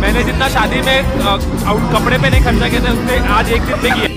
मैंने जितना शादी में कपड़े पे नहीं खर्चा किया था उससे आज एक दिन पे किया।